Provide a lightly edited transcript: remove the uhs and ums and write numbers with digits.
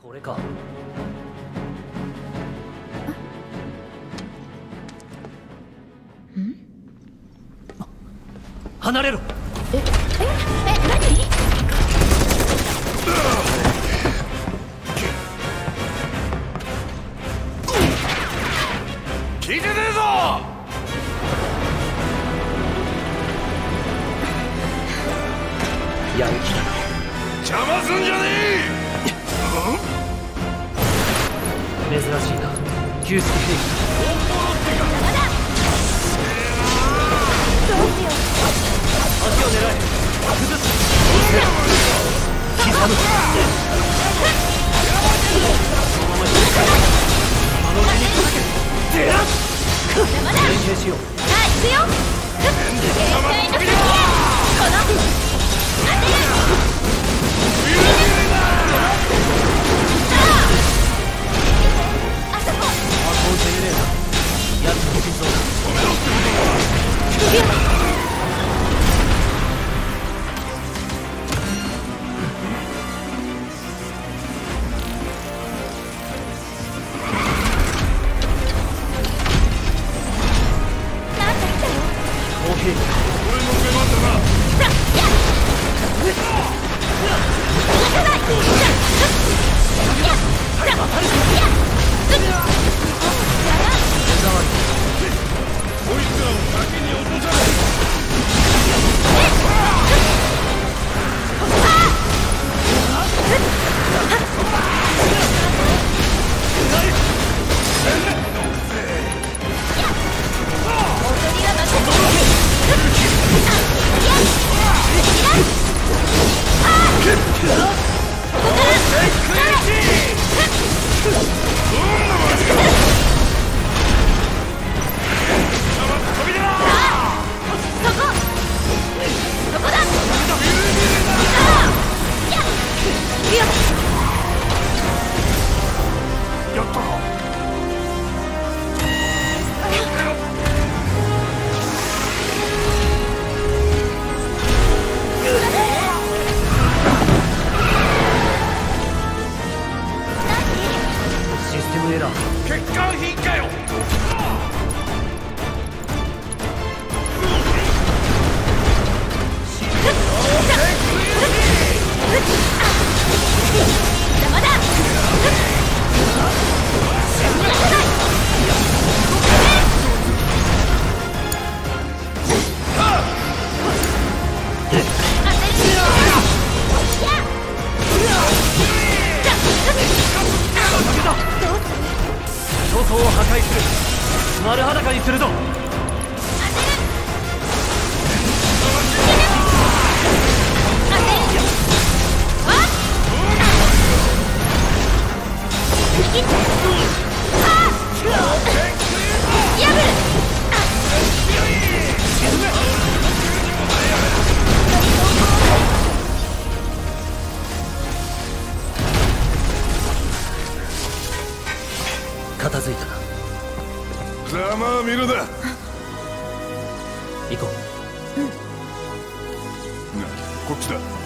これか。離れろ。 何？ 聞いてねえぞ。 やる気だ。 邪魔すんじゃね珍しいな。救出兵器だ。 どうしよう。 足を狙え。崩す。刻む。そのまま引き返す。今のうちに届け。出らん。連携しよう。 さあ行くよ。限界の先へ。この当てる。あそこ。 アコンジェネレーター。奴の心臓だ。 欠陥品かよ。 邪魔だ。 塗装を破壊する。丸裸にするぞ。片付いたな。 ざまあみろだ。 行こう。 こっちだ。